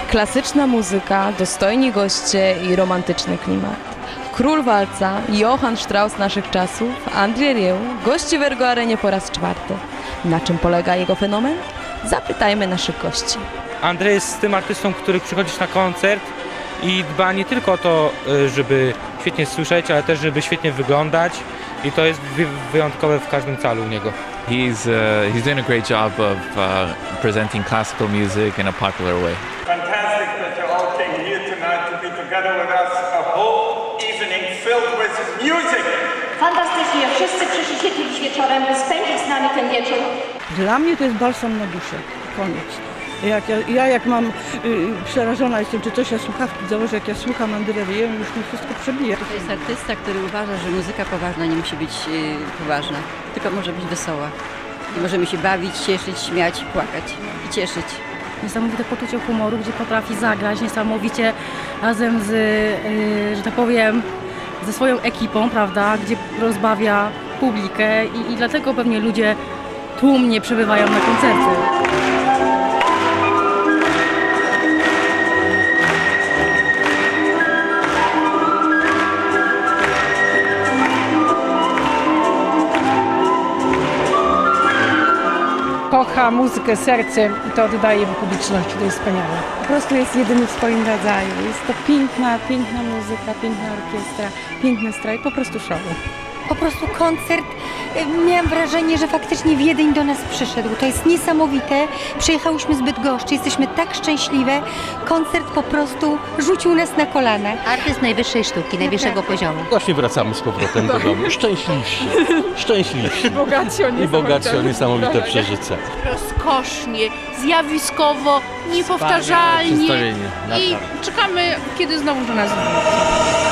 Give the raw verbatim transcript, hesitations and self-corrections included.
Klasyczna muzyka, dostojni goście i romantyczny klimat. Król walca, Johann Strauss naszych czasów, Andrzej Rieu, gości w Ergo Arenie po raz czwarty. Na czym polega jego fenomen? Zapytajmy naszych gości. Andrzej jest tym artystą, który przychodzisz na koncert i dba nie tylko o to, żeby świetnie słyszeć, ale też żeby świetnie wyglądać i to jest wyjątkowe w każdym calu u niego. He's, uh, he's doing a great job of uh, presenting classical music in a popular way. Fantastic that you all came here tonight to be together with us, a whole evening filled with music. Fantastycznie, wszyscy przyszliście dziś wieczorem, by spędzić z nami ten wieczór. Dla mnie to jest balsam na duszę, koniec. Jak ja, ja jak mam, y, przerażona jestem, czy coś ja słuchawki założę, jak ja słucham Andrzeja Rieu, już mi wszystko przebija. To jest artysta, który uważa, że muzyka poważna nie musi być y, poważna, tylko może być wesoła. I możemy się bawić, cieszyć, śmiać, płakać i cieszyć. Niesamowite poczucie humoru, gdzie potrafi zagrać niesamowicie razem z, y, że tak powiem, ze swoją ekipą, prawda, gdzie rozbawia publikę i, i dlatego pewnie ludzie tłumnie przybywają na koncerty. Kocha muzykę sercem i to oddaje publiczności, to jest wspaniałe. Po prostu jest jedyny w swoim rodzaju. Jest to piękna, piękna muzyka, piękna orkiestra, piękny strajk, po prostu show. Po prostu koncert, miałam wrażenie, że faktycznie Wiedeń do nas przyszedł. To jest niesamowite. Przyjechałyśmy z Bydgoszczy, jesteśmy tak szczęśliwe. Koncert po prostu rzucił nas na kolana. Artyst najwyższej sztuki, najwyższego poziomu. Właśnie wracamy z powrotem do domu. Szczęśliwsi. Szczęśliwsi. I bogaci o niesamowite przeżycia. Rozkosznie, zjawiskowo, niepowtarzalnie. I czekamy, kiedy znowu do nas wrócą.